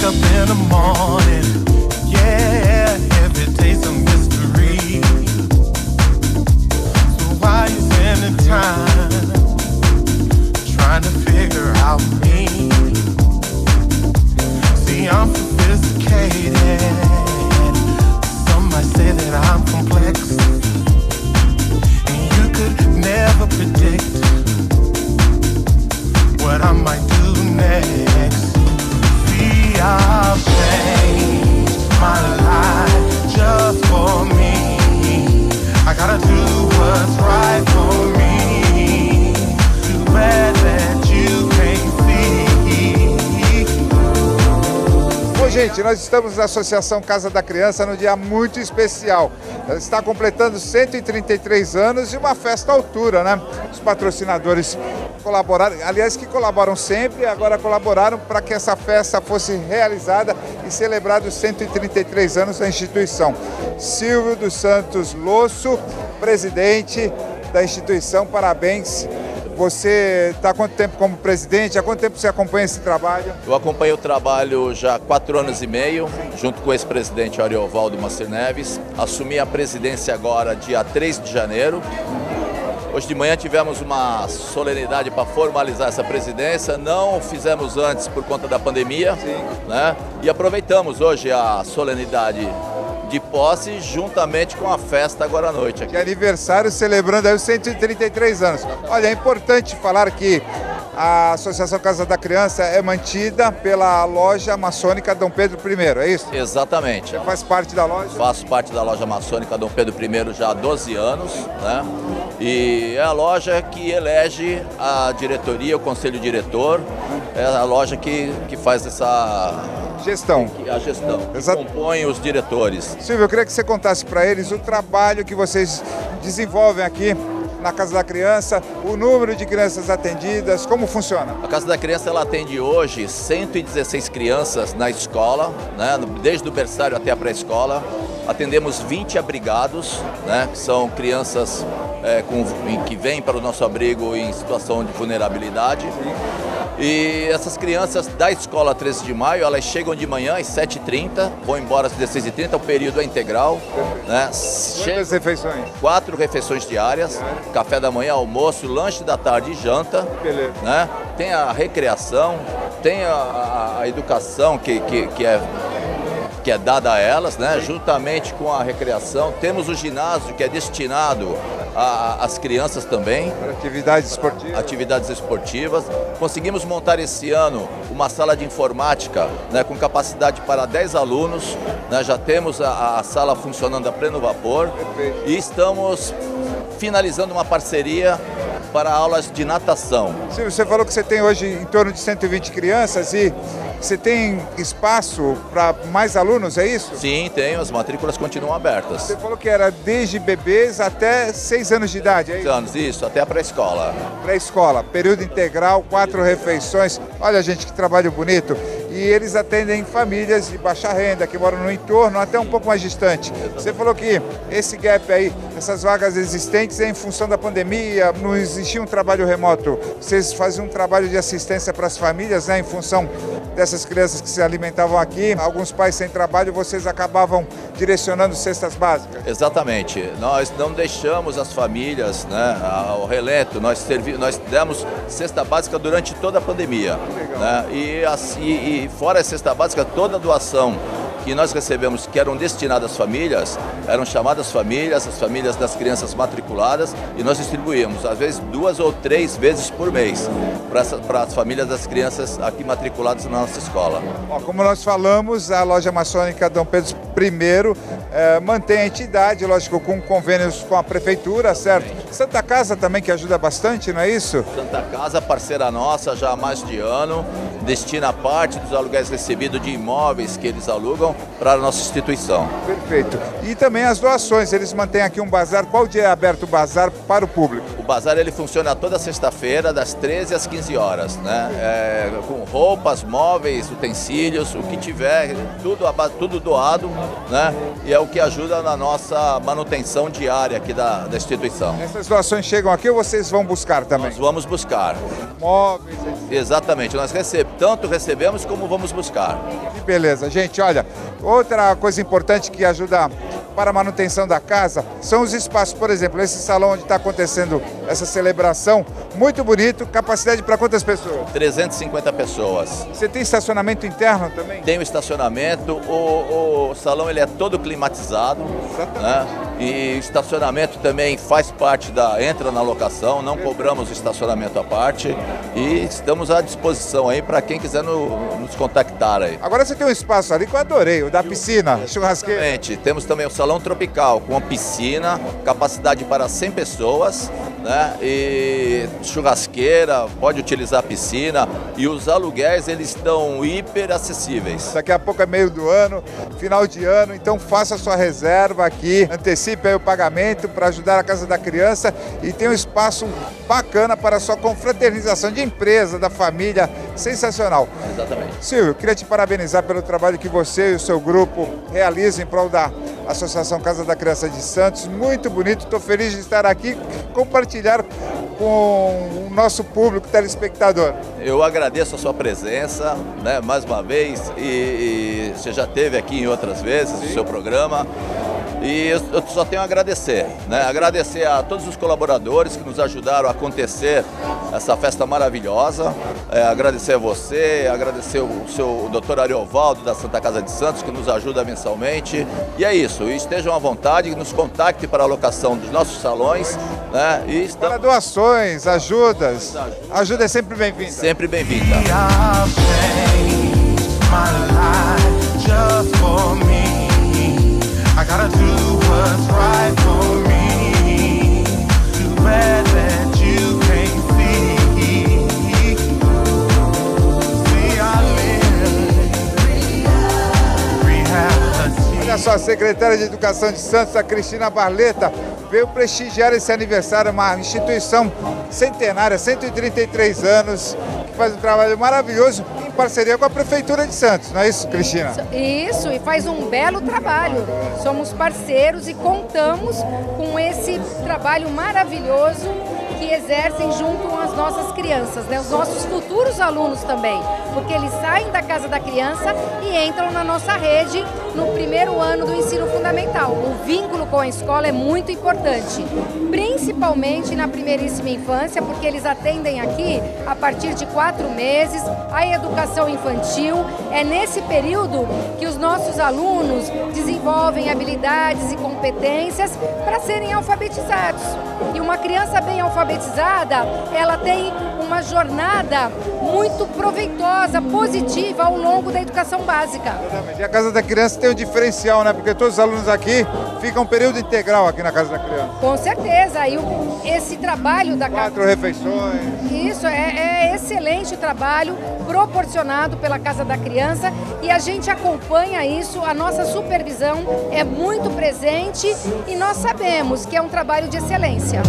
wake up in the morning, yeah, every day's a mystery. So why you spending time trying to figure out me? See, I'm sophisticated, some might say that I'm complex, and you could never predict what I might do next. See, I've changed my life just for me. I gotta do what's right for me. Too bad that you can't see. Bom, gente, nós estamos na Associação Casa da Criança num dia muito especial. Ela está completando 133 anos e uma festa à altura, né? Os patrocinadores colaboraram, aliás, que colaboram sempre, agora colaboraram para que essa festa fosse realizada e celebrada os 133 anos da instituição. Silvio dos Santos Losso, presidente da instituição, parabéns. Você está há quanto tempo como presidente? Há quanto tempo você acompanha esse trabalho? Eu acompanho o trabalho já há 4 anos e meio, junto com o ex-presidente Ariovaldo Macir Neves. Assumi a presidência agora dia 3 de janeiro. Hoje de manhã tivemos uma solenidade para formalizar essa presidência, não fizemos antes por conta da pandemia, né? E aproveitamos hoje a solenidade de posse juntamente com a festa agora à noite. De aniversário, celebrando aí os 133 anos. Olha, é importante falar que a Associação Casa da Criança é mantida pela loja maçônica Dom Pedro I, é isso? Exatamente. Você faz parte da loja? Faço parte da loja maçônica Dom Pedro I já há 12 anos, né? E é a loja que elege a diretoria, o conselho diretor, é a loja que faz essa gestão. A gestão, que compõe os diretores. Silvio, eu queria que você contasse para eles o trabalho que vocês desenvolvem aqui na Casa da Criança, o número de crianças atendidas, como funciona? A Casa da Criança ela atende hoje 116 crianças na escola, né, desde o berçário até a pré-escola. Atendemos 20 abrigados, né, que são crianças que vêm para o nosso abrigo em situação de vulnerabilidade. E essas crianças da escola 13 de maio, elas chegam de manhã às 7h30, vão embora às 16h30, o período é integral. Né? Quantas refeições? 4 refeições diárias, café da manhã, almoço, lanche da tarde e janta. Beleza. Né? Tem a recreação, tem a educação que é dada a elas, né? Juntamente com a recreação. Temos o ginásio que é destinado às crianças também. Atividades esportivas. Atividades esportivas. Conseguimos montar esse ano uma sala de informática, né, com capacidade para 10 alunos. Né? Já temos a sala funcionando a pleno vapor. Perfeito. E estamos finalizando uma parceria para aulas de natação. Silvio, você falou que você tem hoje em torno de 120 crianças e você tem espaço para mais alunos, é isso? Sim, tenho. As matrículas continuam abertas. Você falou que era desde bebês até 6 anos de idade, é isso? 6 anos, isso, até a pré-escola. Pré-escola, período integral, 4 refeições. Olha, gente, que trabalho bonito. E eles atendem famílias de baixa renda, que moram no entorno, até um pouco mais distante. Você falou que esse gap aí, essas vagas existentes, é em função da pandemia, não existia um trabalho remoto. Vocês faziam um trabalho de assistência para as famílias, né, em função dessas crianças que se alimentavam aqui. Alguns pais sem trabalho, vocês acabavam direcionando cestas básicas. Exatamente. Nós não deixamos as famílias, né, ao relento. Nós demos cesta básica durante toda a pandemia. Né? E fora a cesta básica, toda a doação que nós recebemos, que eram destinadas às famílias, eram chamadas famílias, as famílias das crianças matriculadas, e nós distribuíamos, às vezes, 2 ou 3 vezes por mês para as famílias das crianças aqui matriculadas na nossa escola. Bom, como nós falamos, a loja maçônica Dom Pedro I mantém a entidade, lógico, com convênios com a prefeitura, certo? Santa Casa também, que ajuda bastante, não é isso? Santa Casa, parceira nossa, já há mais de ano, destina parte dos aluguéis recebidos de imóveis que eles alugam para a nossa instituição. Perfeito. E também as doações, eles mantêm aqui um bazar. Qual dia é aberto o bazar para o público? O bazar ele funciona toda sexta-feira, das 13 às 15 horas, né? Com roupas, móveis, utensílios, o que tiver, tudo doado, né? E é o que ajuda na nossa manutenção diária aqui da instituição. Essas doações chegam aqui ou vocês vão buscar também? Nós vamos buscar. Móveis, etc. Exatamente, nós tanto recebemos como vamos buscar. Que beleza. Gente, olha, outra coisa importante que ajuda para a manutenção da casa são os espaços. Por exemplo, esse salão onde está acontecendo essa celebração, muito bonito, capacidade para quantas pessoas? 350 pessoas. Você tem estacionamento interno também? Tem o estacionamento, o salão ele é todo climatizado, né? E estacionamento também faz parte entra na locação, não cobramos estacionamento à parte e estamos à disposição aí para quem quiser nos contactar aí. Agora você tem um espaço ali que eu adorei, o da piscina, churrasqueira. Exatamente, temos também o salão tropical com a piscina, capacidade para 100 pessoas, né? E churrasqueira, pode utilizar a piscina e os aluguéis eles estão hiper acessíveis. Daqui a pouco é meio do ano, final de ano, então faça a sua reserva aqui, antecipe aí o pagamento para ajudar a Casa da Criança e tem um espaço bacana para a sua confraternização de empresa, da família, sensacional. Exatamente. Silvio, queria te parabenizar pelo trabalho que você e o seu grupo realizam em prol da Associação Casa da Criança de Santos, muito bonito, estou feliz de estar aqui, compartilhar com o nosso público telespectador. Eu agradeço a sua presença, né, mais uma vez, e você já esteve aqui em outras vezes, no seu programa. E eu só tenho a agradecer, né? Agradecer a todos os colaboradores que nos ajudaram a acontecer essa festa maravilhosa. Agradecer a você, agradecer o Dr. Ariovaldo da Santa Casa de Santos, que nos ajuda mensalmente. E é isso, estejam à vontade, nos contactem para a locação dos nossos salões, né? E para doações, ajudas, ajuda é sempre bem-vinda. Sempre bem-vinda. I gotta do what's right for me. Too bad that you can't see. See, I live rehabilitate. Olha só, a secretária de Educação de Santos, a Cristina Barleta, veio prestigiar esse aniversário, uma instituição centenária, 133 anos, que faz um trabalho maravilhoso em parceria com a Prefeitura de Santos, não é isso, Cristina? Isso, e faz um belo trabalho. Somos parceiros e contamos com esse trabalho maravilhoso que exercem junto com as nossas crianças, né? Os nossos futuros alunos também, porque eles saem da Casa da Criança e entram na nossa rede no primeiro ano do ensino fundamental. O vínculo com a escola é muito importante, principalmente na primeiríssima infância, porque eles atendem aqui a partir de 4 meses, a educação infantil. É nesse período que os nossos alunos desenvolvem habilidades e competências para serem alfabetizados. E uma criança bem alfabetizada, ela tem uma jornada muito proveitosa, positiva ao longo da educação básica. E a Casa da Criança tem um diferencial, né? Porque todos os alunos aqui ficam um período integral aqui na Casa da Criança. Com certeza. E esse trabalho da 4 refeições. Isso, é excelente o trabalho proporcionado pela Casa da Criança e a gente acompanha isso, a nossa supervisão é muito presente e nós sabemos que é um trabalho de excelência.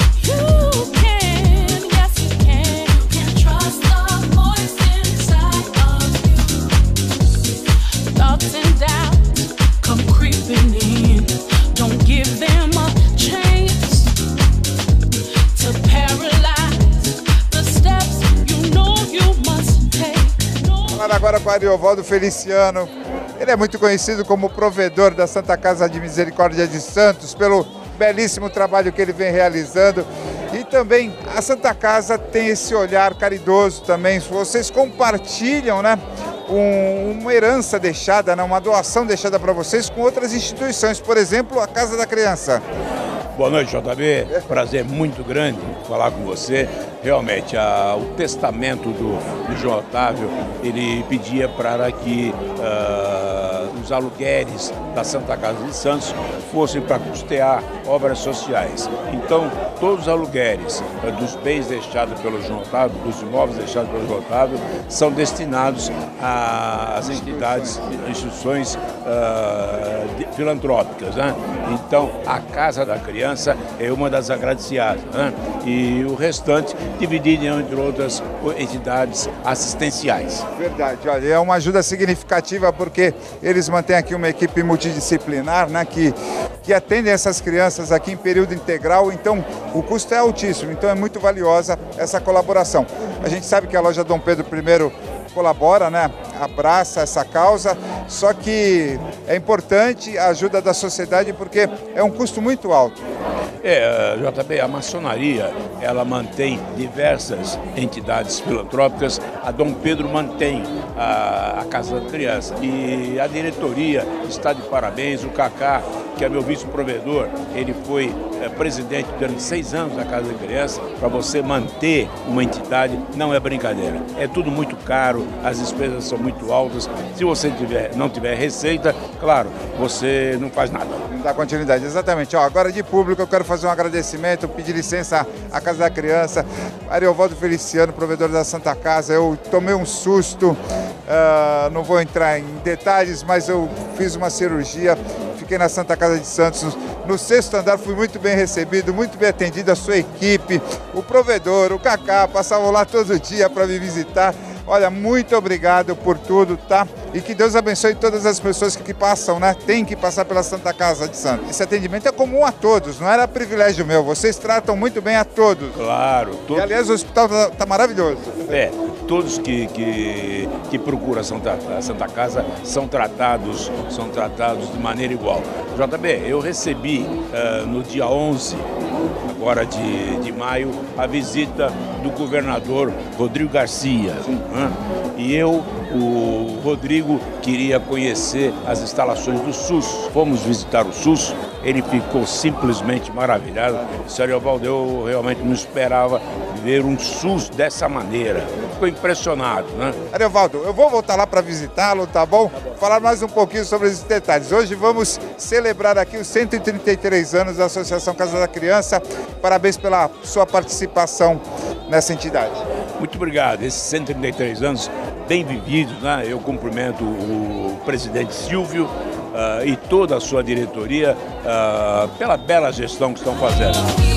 Falar agora com o Ariovaldo Feliciano. Ele é muito conhecido como provedor da Santa Casa de Misericórdia de Santos pelo belíssimo trabalho que ele vem realizando. E também a Santa Casa tem esse olhar caridoso também. Vocês compartilham, né, uma herança deixada, né, uma doação deixada para vocês com outras instituições, por exemplo, a Casa da Criança. Boa noite, JB. Prazer muito grande falar com você. Realmente, o testamento do João Otávio, ele pedia para que os aluguéis da Santa Casa de Santos fossem para custear obras sociais. Então, todos os aluguéis dos bens deixados pelo João Otávio, dos imóveis deixados pelo João Otávio, são destinados às entidades, instituições filantrópicas, né? Então, a Casa da Criança é uma das agraciadas, né? E o restante dividido entre outras entidades assistenciais. Verdade, olha, é uma ajuda significativa porque eles mantêm aqui uma equipe multidisciplinar, né, que atendem essas crianças aqui em período integral, então o custo é altíssimo, então é muito valiosa essa colaboração. A gente sabe que a loja Dom Pedro I colabora, né, abraça essa causa, só que é importante a ajuda da sociedade porque é um custo muito alto. JB, a maçonaria, ela mantém diversas entidades filantrópicas, a Dom Pedro mantém a Casa da Criança e a diretoria está de parabéns, o Cacá, que é meu vice-provedor, ele foi presidente durante 6 anos da Casa da Criança. Para você manter uma entidade não é brincadeira, é tudo muito caro, as despesas são muito altas, se você não tiver receita, claro, você não faz nada. Não dá continuidade, exatamente. Agora de público eu quero fazer um agradecimento, pedir licença à Casa da Criança, Ariovaldo Feliciano, provedor da Santa Casa. Eu tomei um susto, não vou entrar em detalhes, mas eu fiz uma cirurgia, fiquei na Santa Casa de Santos, no 6º andar, fui muito bem recebido, muito bem atendido, a sua equipe, o provedor, o Cacá, passavam lá todo dia para me visitar. Olha, muito obrigado por tudo, tá? E que Deus abençoe todas as pessoas que passam, né? Tem que passar pela Santa Casa de Santos. Esse atendimento é comum a todos, não era privilégio meu. Vocês tratam muito bem a todos. Claro. E, aliás, o hospital tá maravilhoso. Todos que procuram a Santa Casa são tratados de maneira igual. JB, eu recebi no dia 11, agora de maio, a visita do governador Rodrigo Garcia. E o Rodrigo queria conhecer as instalações do SUS. Fomos visitar o SUS, ele ficou simplesmente maravilhado. Senhor Ariovaldo, eu realmente não esperava ver um SUS dessa maneira. Ficou impressionado, né? Ariovaldo, eu vou voltar lá para visitá-lo, tá bom? Falar mais um pouquinho sobre esses detalhes. Hoje vamos celebrar aqui os 133 anos da Associação Casa da Criança. Parabéns pela sua participação nessa entidade. Muito obrigado. Esses 133 anos bem vividos, né? Eu cumprimento o presidente Silvio e toda a sua diretoria pela bela gestão que estão fazendo.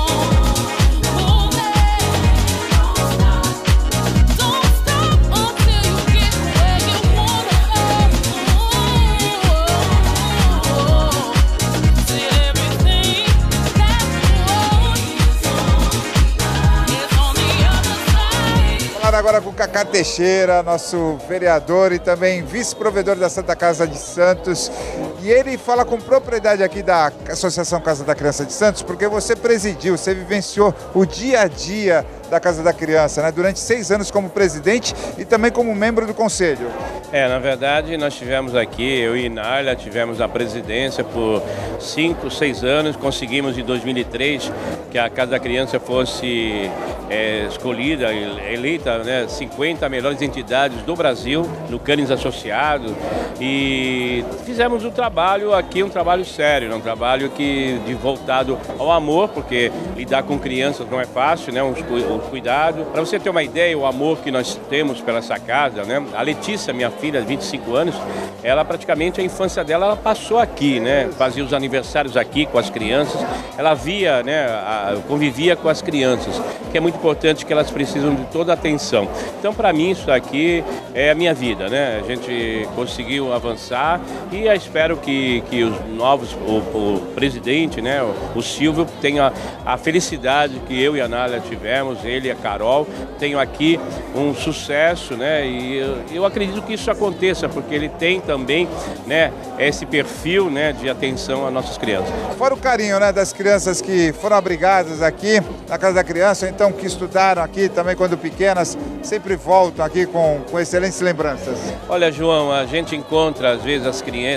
Agora com o Cacá Teixeira, nosso vereador e também vice-provedor da Santa Casa de Santos. E ele fala com propriedade aqui da Associação Casa da Criança de Santos, porque você presidiu, você vivenciou o dia a dia da Casa da Criança, né? Durante 6 anos como presidente e também como membro do conselho. Na verdade, nós tivemos aqui, eu e Nália, tivemos a presidência por 5, 6 anos, conseguimos em 2003 que a Casa da Criança fosse escolhida, eleita, né, 50 melhores entidades do Brasil, no Cânions Associados, e fizemos um trabalho aqui, um trabalho sério, um trabalho voltado ao amor, porque lidar com crianças não é fácil, né, o cuidado. Para você ter uma ideia, o amor que nós temos pela essa casa, né, a Letícia, minha filha de 25 anos, ela praticamente, a infância dela, ela passou aqui, né, fazia os aniversários aqui com as crianças, ela via, né, convivia com as crianças, que é muito importante, que elas precisam de toda a atenção. Então, para mim, isso aqui é a minha vida, né? A gente conseguiu avançar e eu espero que os novos, o presidente, né, o Silvio, tenha a felicidade que eu e a Nália tivemos, ele e a Carol, tenham aqui um sucesso, né? E eu acredito que isso aconteça, porque ele tem também, né, esse perfil, né, de atenção às nossas crianças. Fora o carinho, né, das crianças que foram abrigadas aqui na Casa da Criança, então que estudaram aqui também quando pequenas, sempre voltam aqui com excelentes lembranças. Olha, João, a gente encontra às vezes as crianças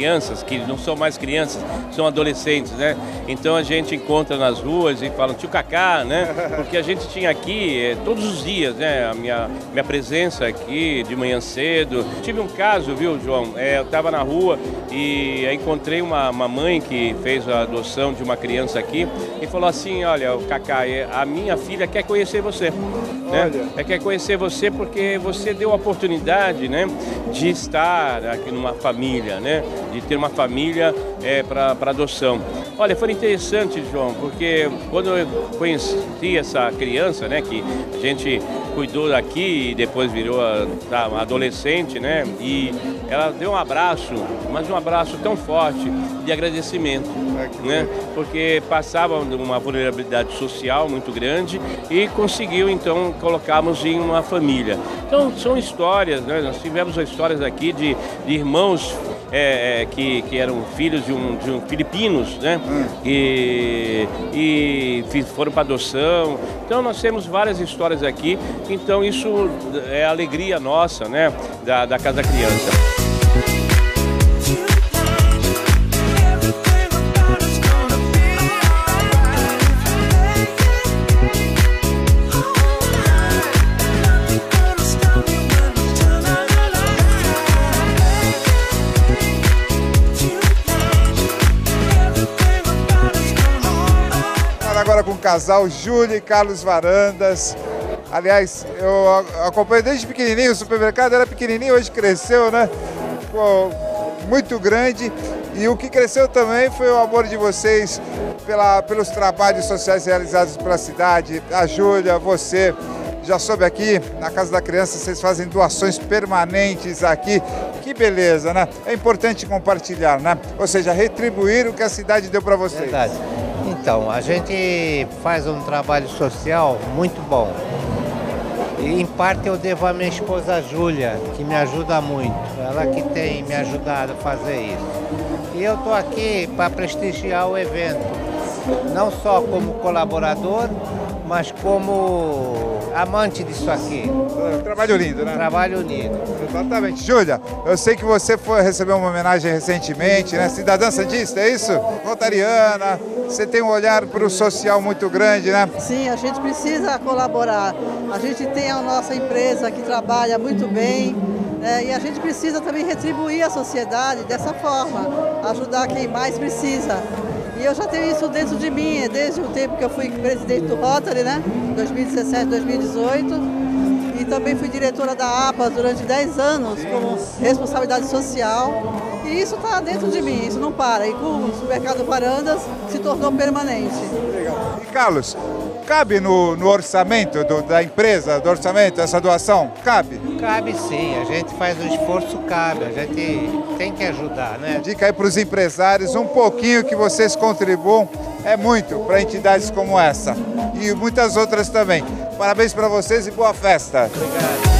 crianças, que não são mais crianças, são adolescentes, né? Então a gente encontra nas ruas e fala, tio Cacá, né? Porque a gente tinha aqui todos os dias, né? A minha presença aqui de manhã cedo. Tive um caso, viu, João? Eu estava na rua e encontrei uma mãe que fez a adoção de uma criança aqui e falou assim, olha, o Cacá, a minha filha quer conhecer você, né? Quer conhecer você porque você deu a oportunidade, né, de estar aqui numa família, né? De ter uma família para adoção. Olha, foi interessante, João, porque quando eu conheci essa criança, né, que a gente cuidou daqui e depois virou adolescente, né, e ela deu um abraço, mas um abraço tão forte de agradecimento, né, porque passava uma vulnerabilidade social muito grande e conseguiu, então, colocarmos em uma família. Então, são histórias, né, nós tivemos histórias aqui de irmãos que eram filhos de filipinos, né? E foram para adoção. Então nós temos várias histórias aqui. Então isso é a alegria nossa, né? Da Casa da Criança. Agora com o casal Júlia e Carlos Varandas. Aliás, eu acompanho desde pequenininho, o supermercado era pequenininho, hoje cresceu, né? Ficou muito grande. E o que cresceu também foi o amor de vocês pelos trabalhos sociais realizados pela cidade. A Júlia, você, já soube aqui, na Casa da Criança, vocês fazem doações permanentes aqui. Que beleza, né? É importante compartilhar, né? Ou seja, retribuir o que a cidade deu para vocês. Verdade. Então, a gente faz um trabalho social muito bom. E, em parte, eu devo à minha esposa Júlia, que me ajuda muito. Ela que tem me ajudado a fazer isso. E eu estou aqui para prestigiar o evento. Não só como colaborador, mas como amante disso aqui. Trabalho lindo, né? Trabalho lindo. Exatamente. Júlia, eu sei que você recebeu uma homenagem recentemente, né? Cidadã santista, é isso? Rotariana, você tem um olhar para o social muito grande, né? Sim, a gente precisa colaborar. A gente tem a nossa empresa que trabalha muito bem, e a gente precisa também retribuir a sociedade dessa forma, ajudar quem mais precisa. E eu já tenho isso dentro de mim, desde o tempo que eu fui presidente do Rotary, né? 2017, 2018. E também fui diretora da APA durante 10 anos, como responsabilidade social. E isso está dentro de mim, isso não para. E com o supermercado Varandas se tornou permanente. Legal. E Carlos, cabe no orçamento da empresa, do orçamento, essa doação? Cabe? Cabe sim, a gente faz o esforço, cabe, a gente tem que ajudar, né? Dica aí para os empresários, um pouquinho que vocês contribuam é muito para entidades como essa e muitas outras também. Parabéns para vocês e boa festa. Obrigado.